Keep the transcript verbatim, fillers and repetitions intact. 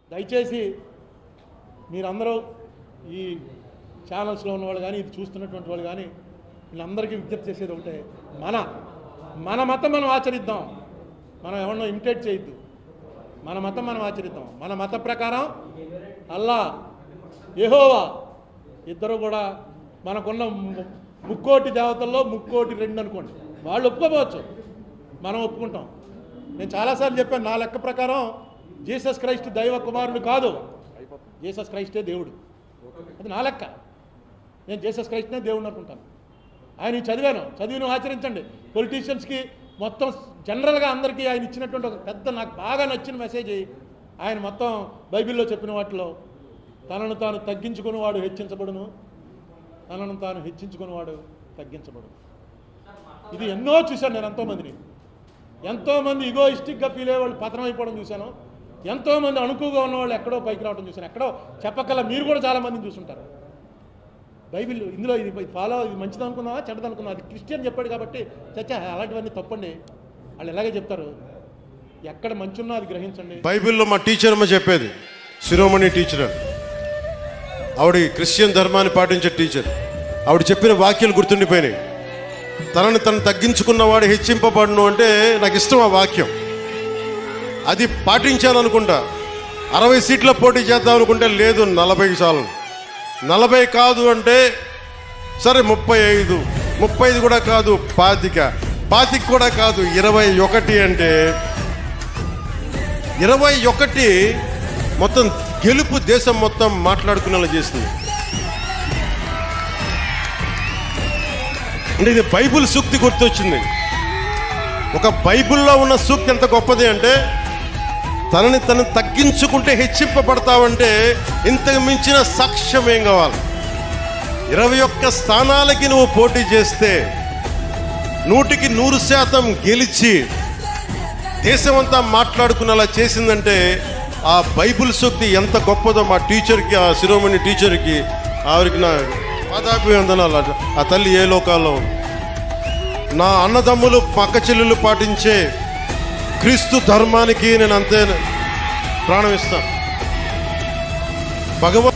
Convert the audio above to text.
దయచేసి మీరందరూ ఈ ఛానల్స్లో ఉన్నవాళ్ళు కానీ ఇది చూస్తున్నటువంటి వాళ్ళు కానీ వీళ్ళందరికీ విజ్ఞప్తి చేసేది ఒకటే, మన మన మతం మనం ఆచరిద్దాం, మనం ఎవరినో ఇమిటేట్ చేయొద్దు, మన మతం మనం ఆచరిద్దాం. మన మత ప్రకారం అల్లా యెహోవా ఇద్దరు కూడా మనకున్న ముక్కోటి దేవతల్లో ముక్కోటి రెండు అనుకోండి, వాళ్ళు ఒప్పుకోవచ్చు, మనం ఒప్పుకుంటాం. నేను చాలాసార్లు చెప్పాను, నా లెక్క ప్రకారం జీసస్ క్రైస్ట్ దైవ కుమారుడు కాదు, జీసస్ క్రైస్టే దేవుడు. అది నా లెక్క. నేను జీసస్ క్రైస్ట్నే దేవుడు అనుకుంటాను. ఆయన చదివాను, చదివిను ఆచరించండి. పొలిటీషియన్స్కి మొత్తం జనరల్గా అందరికీ ఆయన ఇచ్చినటువంటి ఒక పెద్ద నాకు బాగా నచ్చిన మెసేజ్, ఆయన మొత్తం బైబిల్లో చెప్పిన వాటిలో తనను తాను తగ్గించుకునేవాడు హెచ్చించబడును, తనను తాను హెచ్చించుకునేవాడు తగ్గించబడును. ఇది ఎన్నో చూశాను నేను, ఎంతోమందిని, ఎంతోమంది ఇగోయిస్టిక్గా ఫీల్ అయ్యే వాళ్ళు పతనం అయిపోవడం చూశాను, ఎంతోమంది అణుకుగా ఉన్నవాళ్ళు ఎక్కడో పైకి రావడం చూశాను. ఎక్కడో చెప్పకల్లా మీరు కూడా చాలామందిని చూసుంటారు. బైబిల్ ఇందులో ఇది ఫాలో, ఇది మంచిది అనుకున్నావా చెడ్డది అనుకున్నావా, అది క్రిస్టియన్ చెప్పాడు కాబట్టి చచ్చా అలాంటివన్నీ తప్పండి, వాళ్ళు ఎలాగే చెప్తారు. ఎక్కడ మంచి ఉన్నా అది గ్రహించండి. బైబిల్లో మా టీచర్ అమ్మ చెప్పేది, శిరోమణి టీచర్, ఆవిడ క్రిస్టియన్ ధర్మాన్ని పాటించే టీచర్. ఆవిడ చెప్పిన వాక్యాలు గుర్తుండిపోయినాయి. తనని తను తగ్గించుకున్నవాడు హెచ్చింపబడును అంటే నాకు ఇష్టం ఆ వాక్యం. అది పాటించాలనుకుంటా. అరవై సీట్ల పోటీ చేద్దాం అనుకుంటే లేదు, నలభై చాలు. నలభై కాదు అంటే సరే ముప్పై ఐదు, ముప్పై ఐదు కూడా కాదు పాతిక, పాతిక కూడా కాదు ఇరవై ఒకటి అంటే ఇరవై ఒకటి మొత్తం గెలుపు దేశం మొత్తం మాట్లాడుకునేలా చేస్తుంది. అంటే ఇది బైబిల్ సూక్తి గుర్తొచ్చింది. ఒక బైబిల్లో ఉన్న సూక్తి ఎంత గొప్పది అంటే, తనని తను తగ్గించుకుంటే హెచ్చింపబడతావంటే ఇంతకు మించిన సాక్ష్యం ఏం కావాలి? ఇరవై ఒక్క స్థానాలకి నువ్వు పోటీ చేస్తే నూటికి నూరు శాతం గెలిచి దేశమంతా మాట్లాడుకునేలా చేసిందంటే ఆ బైబిల్ సూక్తి ఎంత గొప్పదో మా టీచర్కి, ఆ శిరోమణి టీచర్కి, ఆవిరికి నా పాదాభివందనాలు. ఆ తల్లి ఏ లోకాల్లో. నా అన్నదమ్ములు పక్క చెల్లెలు పాటించే క్రీస్తు ధర్మానికి నేను అంతే ప్రాణం ఇస్తాను. భగవ